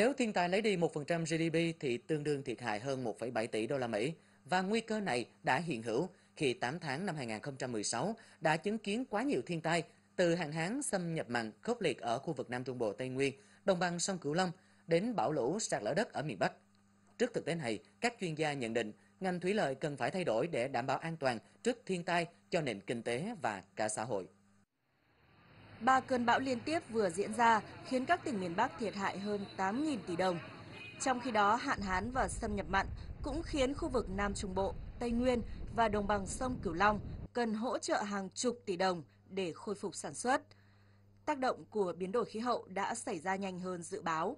Nếu thiên tai lấy đi 1% GDP thì tương đương thiệt hại hơn 1,7 tỷ đô la Mỹ và nguy cơ này đã hiện hữu khi 8 tháng năm 2016 đã chứng kiến quá nhiều thiên tai từ hạn hán xâm nhập mặn khốc liệt ở khu vực Nam Trung Bộ Tây Nguyên, đồng bằng sông Cửu Long đến bão lũ sạt lở đất ở miền Bắc. Trước thực tế này, các chuyên gia nhận định ngành thủy lợi cần phải thay đổi để đảm bảo an toàn trước thiên tai cho nền kinh tế và cả xã hội. 3 cơn bão liên tiếp vừa diễn ra khiến các tỉnh miền Bắc thiệt hại hơn 8.000 tỷ đồng. Trong khi đó, hạn hán và xâm nhập mặn cũng khiến khu vực Nam Trung Bộ, Tây Nguyên và đồng bằng sông Cửu Long cần hỗ trợ hàng chục tỷ đồng để khôi phục sản xuất. Tác động của biến đổi khí hậu đã xảy ra nhanh hơn dự báo.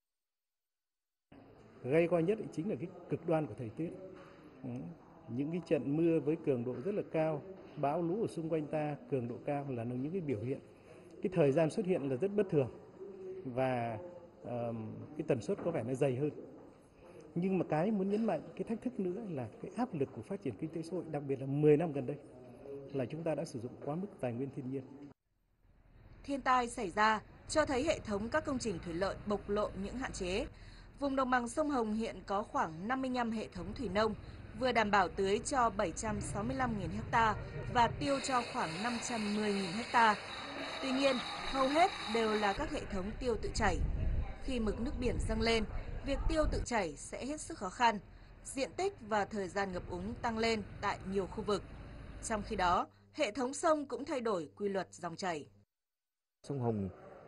Gay go nhất chính là cái cực đoan của thời tiết. Những cái trận mưa với cường độ rất là cao, bão lũ ở xung quanh ta cường độ cao là những cái biểu hiện. Cái thời gian xuất hiện là rất bất thường và cái tần suất có vẻ nó dày hơn. Nhưng mà cái muốn nhấn mạnh cái thách thức nữa là cái áp lực của phát triển kinh tế xã hội, đặc biệt là 10 năm gần đây là chúng ta đã sử dụng quá mức tài nguyên thiên nhiên. Thiên tai xảy ra cho thấy hệ thống các công trình thủy lợi bộc lộ những hạn chế. Vùng đồng bằng sông Hồng hiện có khoảng 55 hệ thống thủy nông, vừa đảm bảo tưới cho 765.000 ha và tiêu cho khoảng 510.000 ha. Tuy nhiên, hầu hết đều là các hệ thống tiêu tự chảy. Khi mực nước biển dâng lên, việc tiêu tự chảy sẽ hết sức khó khăn. Diện tích và thời gian ngập úng tăng lên tại nhiều khu vực. Trong khi đó, hệ thống sông cũng thay đổi quy luật dòng chảy. Sông Hồng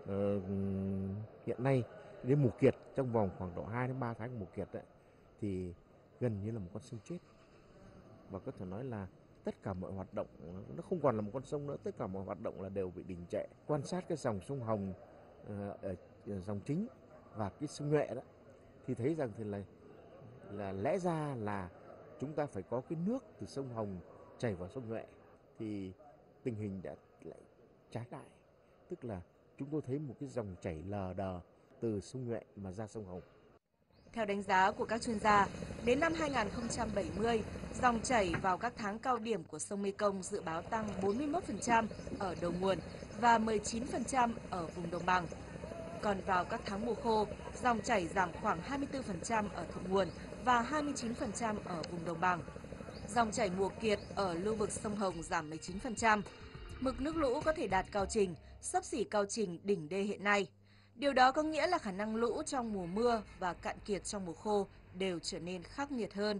hiện nay đến mùa kiệt, trong vòng khoảng độ 2 đến 3 tháng mùa kiệt ấy, thì gần như là một con sông chết. Và có thể nói là tất cả mọi hoạt động nó không còn là một con sông nữa, tất cả mọi hoạt động là đều bị đình trệ. Quan sát cái dòng sông Hồng ở dòng chính và cái sông Nhuệ đó thì thấy rằng thì là lẽ ra là chúng ta phải có cái nước từ sông Hồng chảy vào sông Nhuệ, thì tình hình đã lại trái lại, tức là chúng tôi thấy một cái dòng chảy lờ đờ từ sông Nhuệ mà ra sông Hồng. Theo đánh giá của các chuyên gia, đến năm 2070, dòng chảy vào các tháng cao điểm của sông Mekong dự báo tăng 41% ở đầu nguồn và 19% ở vùng đồng bằng. Còn vào các tháng mùa khô, dòng chảy giảm khoảng 24% ở thượng nguồn và 29% ở vùng đồng bằng. Dòng chảy mùa kiệt ở lưu vực sông Hồng giảm 19%. Mực nước lũ có thể đạt cao trình, xấp xỉ cao trình đỉnh đê hiện nay. Điều đó có nghĩa là khả năng lũ trong mùa mưa và cạn kiệt trong mùa khô đều trở nên khắc nghiệt hơn.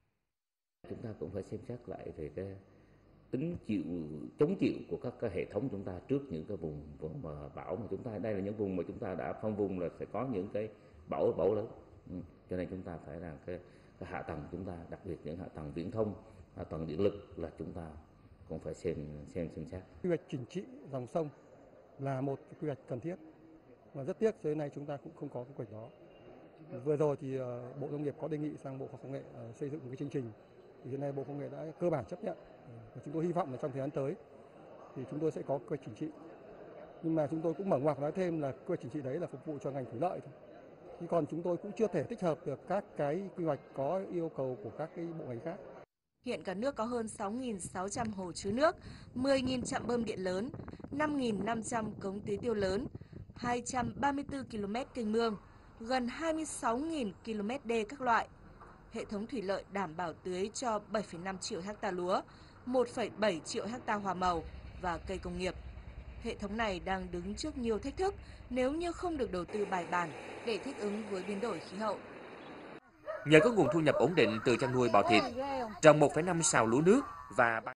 Chúng ta cũng phải xem xét lại về cái tính chống chịu của các cái hệ thống chúng ta trước những cái vùng mà bão mà chúng ta, đây là những vùng mà chúng ta đã phân vùng là sẽ có những cái bão lớn. Cho nên chúng ta phải là cái hạ tầng chúng ta, đặc biệt những hạ tầng viễn thông, hạ tầng điện lực là chúng ta cũng phải xem xét. Quy hoạch chỉnh trị dòng sông là một quy hoạch cần thiết. Và rất tiếc tới nay chúng ta cũng không có cái quy hoạch đó. Vừa rồi thì Bộ Nông nghiệp có đề nghị sang Bộ Khoa học Công nghệ xây dựng một cái chương trình. Thì hiện nay Bộ Khoa học Công nghệ đã cơ bản chấp nhận. Và chúng tôi hy vọng là trong thời gian tới thì chúng tôi sẽ có quy hoạch chỉnh trị. Nhưng mà chúng tôi cũng mở ngoặc nói thêm là quy hoạch chỉnh trị đấy là phục vụ cho ngành thủy lợi thôi. Chứ còn chúng tôi cũng chưa thể tích hợp được các cái quy hoạch có yêu cầu của các cái bộ ngành khác. Hiện cả nước có hơn 6.600 hồ chứa nước, 10.000 trạm bơm điện lớn, 5.500 cống tưới tiêu lớn, 234 km kênh mương, gần 26.000 km đê các loại. Hệ thống thủy lợi đảm bảo tưới cho 7,5 triệu ha lúa, 1,7 triệu ha hoa màu và cây công nghiệp. Hệ thống này đang đứng trước nhiều thách thức nếu như không được đầu tư bài bản để thích ứng với biến đổi khí hậu. Nhờ có nguồn thu nhập ổn định từ chăn nuôi bò thịt, trồng 1,5 sào lúa nước và